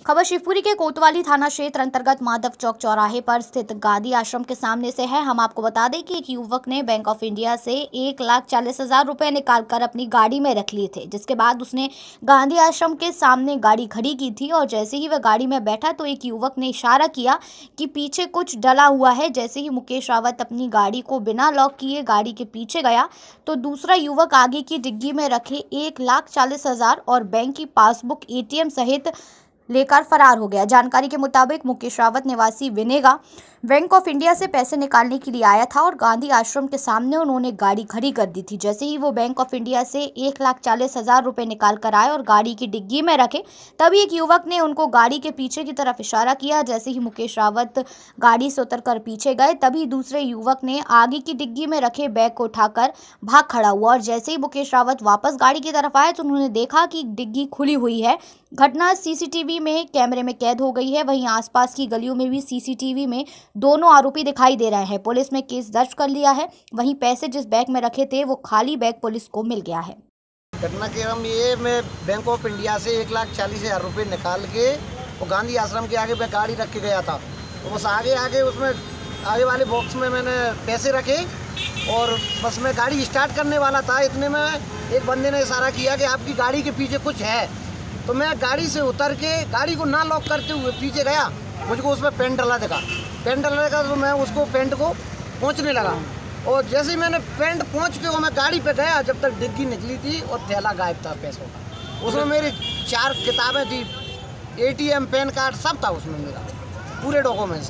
खबर शिवपुरी के कोतवाली थाना क्षेत्र अंतर्गत माधव चौक चौराहे पर स्थित गांधी आश्रम के सामने से है। हम आपको बता दें कि एक युवक ने बैंक ऑफ इंडिया से 1,40,000 रुपए निकालकर अपनी गाड़ी में रख लिए थे, जिसके बाद उसने गांधी आश्रम के सामने गाड़ी खड़ी की थी और जैसे ही वह गाड़ी में बैठा तो एक युवक ने इशारा किया कि पीछे कुछ डला हुआ है। जैसे ही मुकेश रावत अपनी गाड़ी को बिना लॉक किए गाड़ी के पीछे गया तो दूसरा युवक आगे की डिग्गी में रखे 1,40,000 और बैंक की पासबुक, ATM सहित लेकर फरार हो गया। जानकारी के मुताबिक मुकेश रावत निवासी विनेगा बैंक ऑफ इंडिया से पैसे निकालने के लिए आया था और गांधी आश्रम के सामने उन्होंने गाड़ी खड़ी कर दी थी। जैसे ही वो बैंक ऑफ इंडिया से 1,40,000 रुपए निकाल कर आए और गाड़ी की डिग्गी में रखे, तभी एक युवक ने उनको गाड़ी के पीछे की तरफ इशारा किया। जैसे ही मुकेश रावत गाड़ी से उतरकर पीछे गए, तभी दूसरे युवक ने आगे की डिग्गी में रखे बैग को उठाकर भाग खड़ा हुआ और जैसे ही मुकेश रावत वापस गाड़ी की तरफ आए तो उन्होंने देखा कि डिग्गी खुली हुई है। घटना CCTV में कैमरे में कैद हो गई है। वहीं आसपास की गलियों में भी CCTV में दोनों आरोपी दिखाई दे रहे हैं। पुलिस ने केस दर्ज कर लिया है। वहीं पैसे जिस बैग में रखे थे वो खाली बैग पुलिस को मिल गया है। घटना के हम ये मैं बैंक ऑफ इंडिया से 1,40,000 रुपये निकाल के वो गांधी आश्रम के आगे पे गाड़ी रख के गया था। तो बस आगे उसमें आगे वाले बॉक्स में मैंने पैसे रखे और बस मैं गाड़ी स्टार्ट करने वाला था। इतने में एक बंदे ने इशारा किया कि आपकी गाड़ी के पीछे कुछ है। तो मैं गाड़ी से उतर के गाड़ी को ना लॉक करते हुए पीछे गया। मुझको उसमें पेंट डला दिखा तो मैं उसको पेंट को पहुंचने लगा और जैसे ही मैंने पेंट पहुंच के वो मैं गाड़ी पे गया, जब तक डिग्गी निकली थी और थैला गायब था पैसों का। उसमें मेरी 4 किताबें थी, ATM, पैन कार्ड सब था उसमें, मेरा पूरे डॉक्यूमेंट्स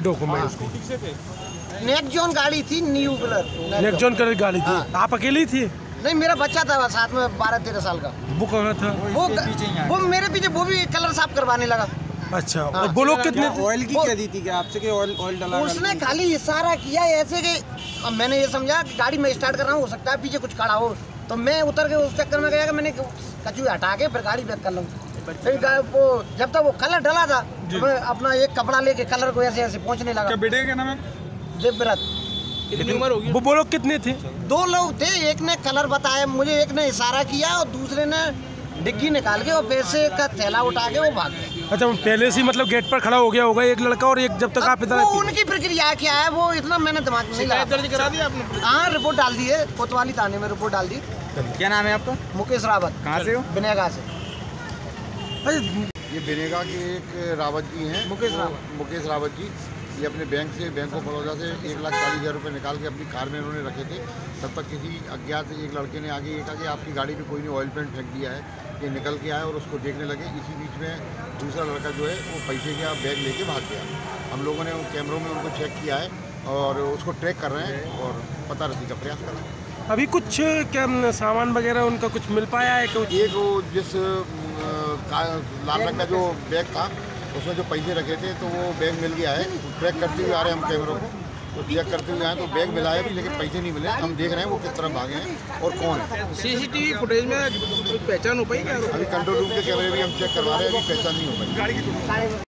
थे। नेक्सॉन गाड़ी थी, न्यू कलर नेक्सॉन कलर गाड़ी थी। आप अकेली थी? नहीं, मेरा बच्चा था साथ में 12-13 साल का। वो कहाँ था? वो मेरे पीछे, वो भी कलर साफ करवाने लगा। अच्छा, और वो लोग कितने? ऑयल की क्या दी थी क्या आपसे कि ऑयल डला? उसने खाली इशारा किया ऐसे कि अब मैंने ये समझा कि गाड़ी में स्टार्ट कर रहा हूँ, हो सकता है पीछे कुछ खड़ा हो। तो मैं उतर के उस चक्कर में गया कि मैंने कचू हटा के फिर गाड़ी बैक कर लूँ। फिर वो जब तक वो कलर डला था तो मैं अपना एक कपड़ा लेके कलर को ऐसे ऐसे पहुँचने लगा। क्या बेटे का नाम है? देवव्रत। कितनी उम्र होगी? वो लोग कितने थे? 2 लोग थे। एक ने कलर बताया मुझे, एक ने इशारा किया और दूसरे ने डिग्गी निकाल के और पैसे का थैला उठा के वो भाग गए। अच्छा, पहले से मतलब गेट पर खड़ा हो गया होगा एक लड़का और एक, जब तक आप इधर उनकी प्रक्रिया क्या है वो इतना मैंने दिमाग में नहीं लगा। दर्ज करा दिया आपने? हाँ, रिपोर्ट डाल दी है, कोतवाली थाने में रिपोर्ट डाल दी। क्या नाम है आपका? मुकेश रावत। कहाँ से हो? विनेगा से। ये विनेगा के एक रावत जी हैं, मुकेश रावत जी। ये अपने बैंक ऑफ बड़ौदा से 1,40,000 रुपये निकाल के अपनी कार में इन्होंने रखे थे। तब तक किसी अज्ञात एक लड़के ने आगे ये कहा कि आपकी गाड़ी पे कोई ने ऑयल पेंट फेंक दिया है। ये निकल के आए और उसको देखने लगे। इसी बीच में दूसरा लड़का जो है वो पैसे का बैग लेके भाग गया। हम लोगों ने कैमरों में उनको चेक किया है और उसको ट्रैक कर रहे हैं और पता रखने का प्रयास कर रहे हैं। अभी कुछ क्या सामान वगैरह उनका कुछ मिल पाया है? एक वो जिस लाल रंग का जो बैग था उसमें जो पैसे रखे थे तो वो बैग मिल गया है। ट्रैक करते हुए आ रहे हैं हम कैमरों को, तो चेक करते हुए आए तो बैग मिला है भी, लेकिन पैसे नहीं मिले। हम देख रहे हैं वो किस तरह भागे हैं और कौन है। CCTV फुटेज में पहचान हो पाई क्या? अभी कंट्रोल रूम के कैमरे भी हम चेक करवा रहे हैं, अभी पहचान नहीं हो पाई।